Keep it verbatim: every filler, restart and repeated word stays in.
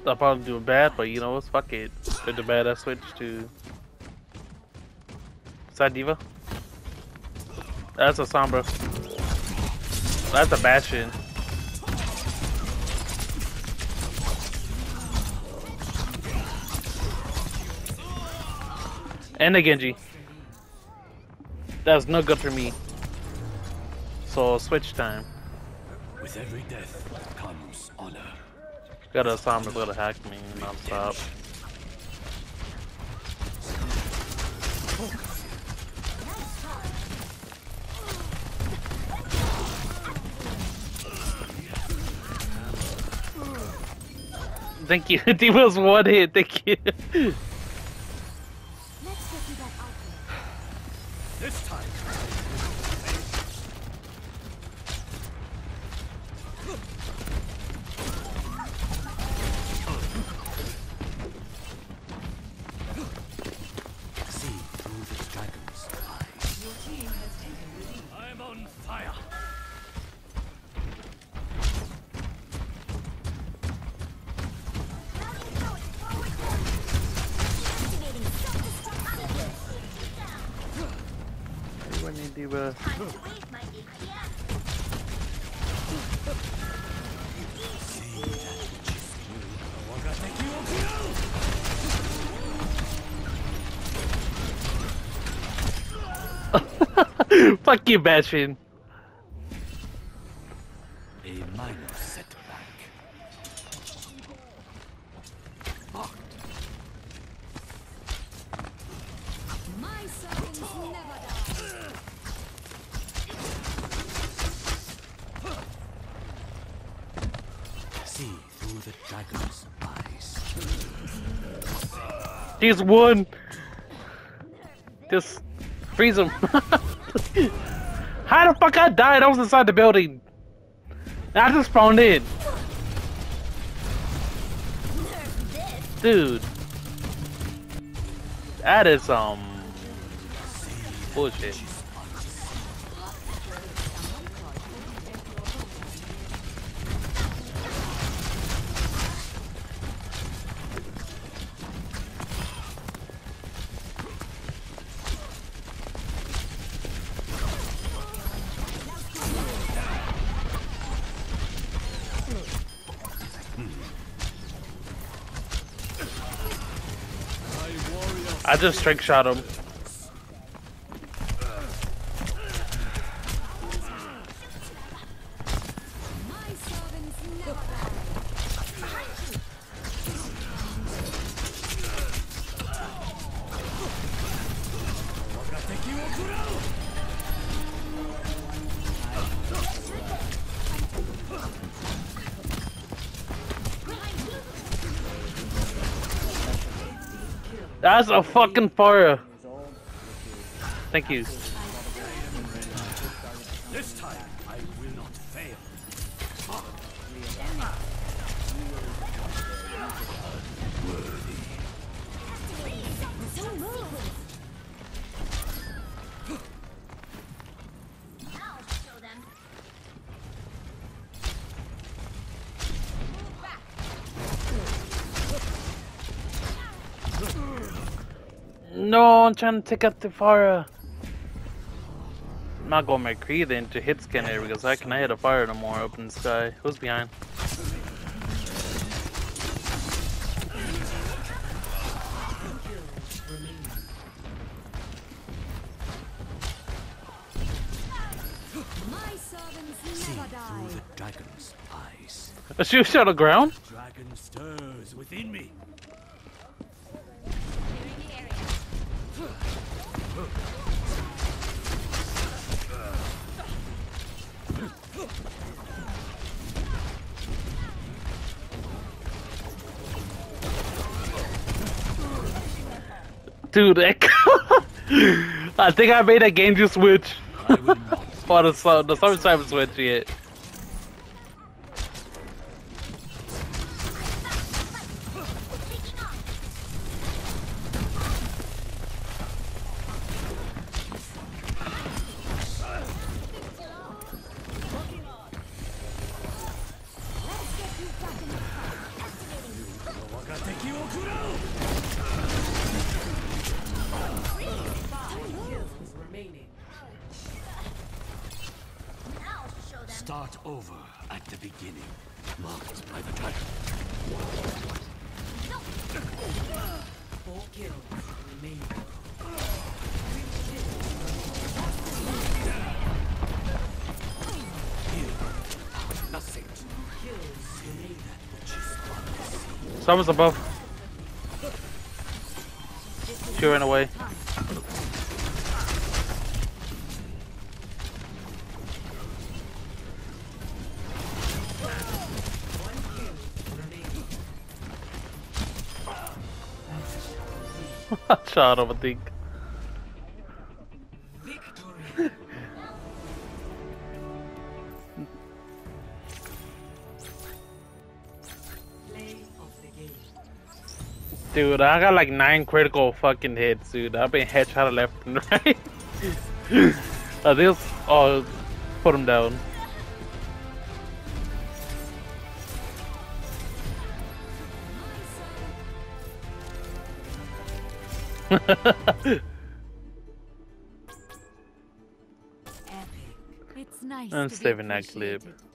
I'll probably do bad, but you know what? Fuck it. Did the bad I switched to. Is that Diva? That's a Sombra. That's a Bastion. And a Genji. That's no good for me. So switch time. With every death comes honor. Got a Sombra's gonna hack me non-stop. Thank you. Diva's one hit. Thank you. This time. See through the dragon's eyes. Your team has taken the lead. I'm on fire. Diva. Fuck you, Bastion. A minor setback. My servants never die. See through the dragon's eyes. He's one. Just freeze him. How the fuck I died? I was inside the building. I just spawned in. Dude. That is um bullshit. I just strike shot him. My servants never die. That's a fucking fire. Thank you. This time I will not fail. Don't move. No, I'm trying to take out the fire. I'm not going McCree then to hit scanner because I can hit a fire no more up in the sky. Who's behind? My servants See never through die. the dragon's eyes. A shoe shot on the ground? Dragon stirs within me. Dude, Echo. I think I made a game just switch. I will not. Or the, su- the summer time switch yet. Start over at the beginning. Marked by the tiger. Four kills remaining. Nothing. Kills remain that which is Someone's above. She ran away. Shot him, I think. Dude, I got like nine critical fucking hits, dude. I've been headshot left and right. uh, this, oh, put him down. It's nice I'm to be saving that clip. appreciated.